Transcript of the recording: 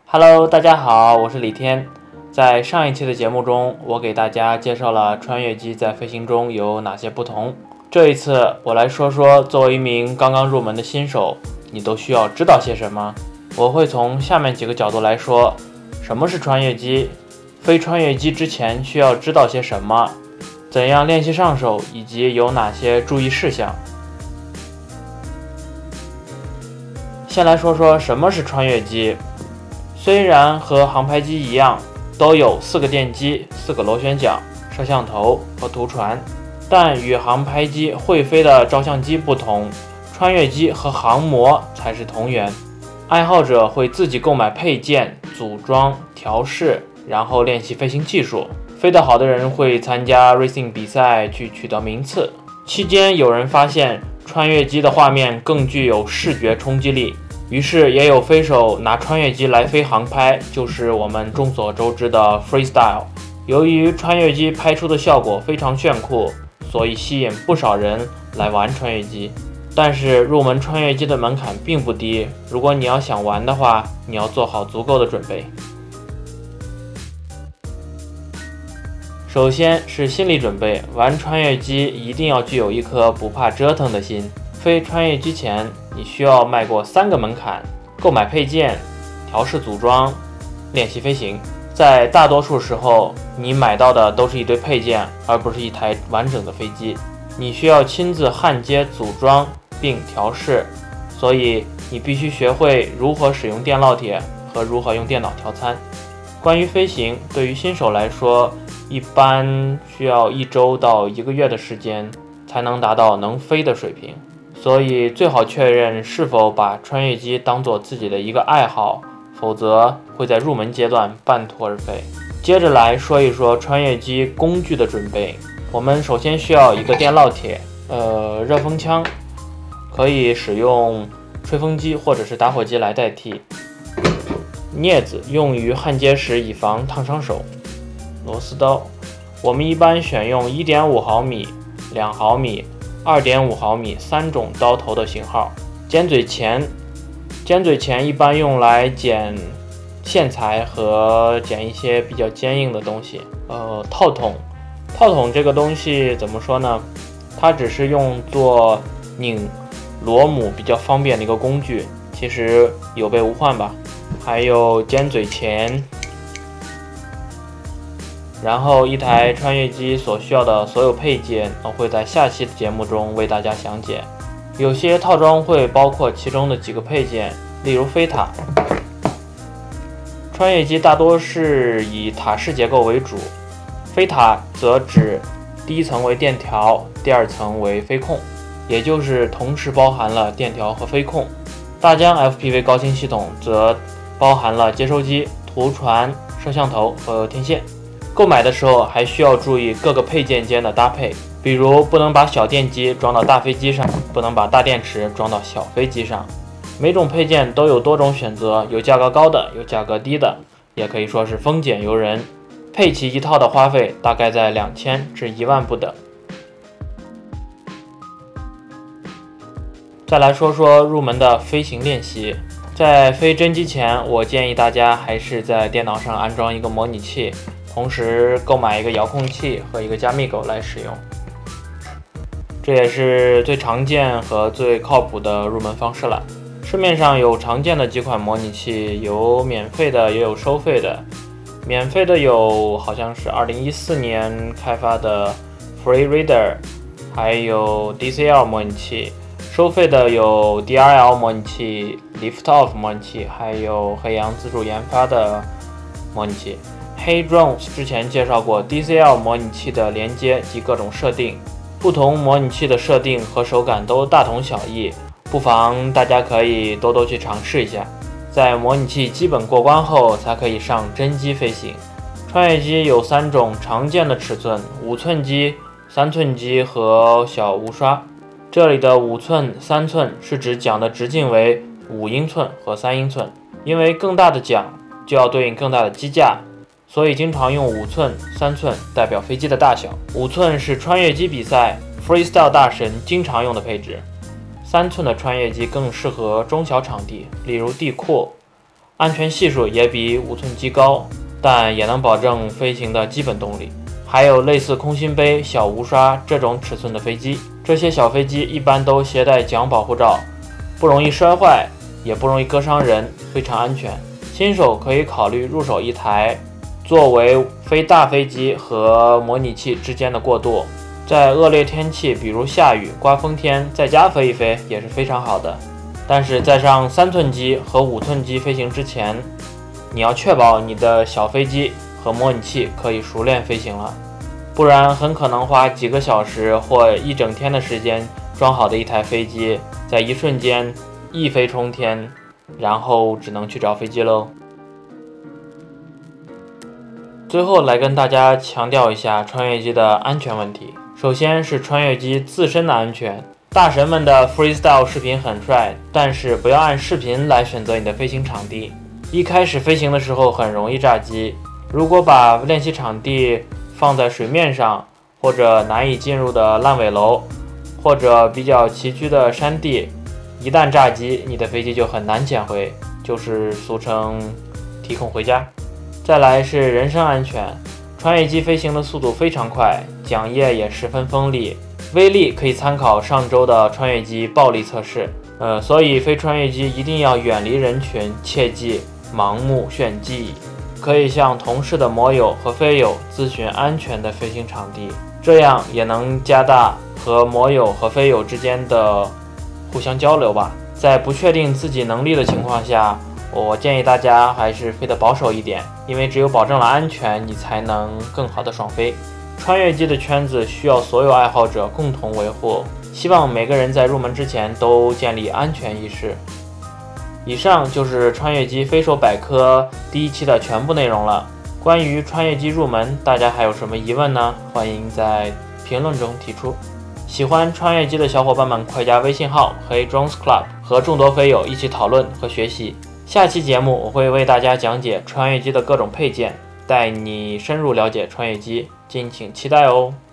Hello，大家好，我是李天。在上一期的节目中，我给大家介绍了穿越机在飞行中有哪些不同。这一次，我来说说作为一名刚刚入门的新手，你都需要知道些什么。我会从下面几个角度来说：什么是穿越机？飞穿越机之前需要知道些什么？怎样练习上手，以及有哪些注意事项。先来说说什么是穿越机。虽然和航拍机一样，都有4个电机、4个螺旋桨、摄像头和图传，但与航拍机会飞的照相机不同，穿越机和航模才是同源。爱好者会自己购买配件、组装、调试，然后练习飞行技术。飞得好的人会参加 racing 比赛去取得名次。期间有人发现穿越机的画面更具有视觉冲击力，于是也有飞手拿穿越机来飞航拍，就是我们众所周知的 freestyle。 由于穿越机拍出的效果非常炫酷，所以吸引不少人来玩穿越机。但是入门穿越机的门槛并不低，如果你要想玩的话，你要做好足够的准备。首先是心理准备，玩穿越机一定要具有一颗不怕折腾的心。飞穿越机前，你需要迈过3个门槛：购买配件、调试组装、练习飞行。在大多数时候，你买到的都是一堆配件，而不是一台完整的飞机。你需要亲自焊接、组装并调试，所以你必须学会如何使用电烙铁和如何用电脑调参。关于飞行，对于新手来说，一般需要1周到1个月的时间才能达到能飞的水平，所以最好确认是否把穿越机当做自己的一个爱好，否则会在入门阶段半途而废。接着来说一说穿越机工具的准备。我们首先需要一个电烙铁，热风枪，可以使用吹风机或者是打火机来代替。镊子用于焊接时以防烫伤手。螺丝刀，我们一般选用 1.5 毫米、2毫米、2.5 毫米3种刀头的型号。尖嘴钳一般用来剪线材和剪一些比较坚硬的东西。套筒这个东西怎么说呢？它只是用作拧螺母比较方便的一个工具，其实有备无患吧。还有尖嘴钳，然后一台穿越机所需要的所有配件，我会在下期的节目中为大家详解。有些套装会包括其中的几个配件，例如飞塔。穿越机大多是以塔式结构为主，飞塔则指第一层为电条，第二层为飞控，也就是同时包含了电条和飞控。大疆 FPV 高清系统则包含了接收机、图传、摄像头和天线。购买的时候还需要注意各个配件间的搭配，比如不能把小电机装到大飞机上，不能把大电池装到小飞机上。每种配件都有多种选择，有价格高的，有价格低的，也可以说是丰俭由人。配齐一套的花费大概在2000至1万不等。再来说说入门的飞行练习。在飞真机前，我建议大家还是在电脑上安装一个模拟器，同时购买一个遥控器和一个加密狗来使用，这也是最常见和最靠谱的入门方式了。市面上有常见的几款模拟器，有免费的也有收费的。免费的有好像是2014年开发的 Free Reader， 还有 DCL 模拟器。收费的有 DRL 模拟器、Liftoff 模拟器，还有黑羊自主研发的模拟器。黑 Drones 之前介绍过 DCL 模拟器的连接及各种设定，不同模拟器的设定和手感都大同小异，不妨大家可以多多去尝试一下。在模拟器基本过关后，才可以上真机飞行。穿越机有3种常见的尺寸：5寸机、3寸机和小无刷。这里的5寸、3寸是指桨的直径为5英寸和3英寸，因为更大的桨就要对应更大的机架，所以经常用5寸、3寸代表飞机的大小。5寸是穿越机比赛 freestyle 大神经常用的配置，3寸的穿越机更适合中小场地，例如地库。 安全系数也比5寸机高，但也能保证飞行的基本动力。还有类似空心杯、小无刷这种尺寸的飞机，这些小飞机一般都携带桨保护罩，不容易摔坏，也不容易割伤人，非常安全。新手可以考虑入手一台，作为飞大飞机和模拟器之间的过渡。在恶劣天气，比如下雨、刮风天，在家飞一飞也是非常好的。但是在上3寸机和5寸机飞行之前，你要确保你的小飞机和模拟器可以熟练飞行了，不然很可能花几个小时或一整天的时间装好的一台飞机，在一瞬间一飞冲天，然后只能去找飞机喽。最后来跟大家强调一下穿越机的安全问题。首先是穿越机自身的安全。大神们的 freestyle 视频很帅，但是不要按视频来选择你的飞行场地。一开始飞行的时候很容易炸机，如果把练习场地放在水面上，或者难以进入的烂尾楼，或者比较崎岖的山地，一旦炸机，你的飞机就很难捡回，就是俗称提空回家。再来是人身安全，穿越机飞行的速度非常快，桨叶也十分锋利，威力可以参考上周的穿越机暴力测试。所以飞穿越机一定要远离人群，切忌盲目炫技。可以向同事的摩友和飞友咨询安全的飞行场地，这样也能加大和摩友和飞友之间的互相交流吧。在不确定自己能力的情况下，我建议大家还是飞得保守一点，因为只有保证了安全，你才能更好的爽飞。穿越机的圈子需要所有爱好者共同维护，希望每个人在入门之前都建立安全意识。以上就是穿越机飞手百科第1期的全部内容了。关于穿越机入门，大家还有什么疑问呢？欢迎在评论中提出。喜欢穿越机的小伙伴们，快加微信号黑 Drones Club 和众多飞友一起讨论和学习。下期节目我会为大家讲解穿越机的各种配件，带你深入了解穿越机，敬请期待哦。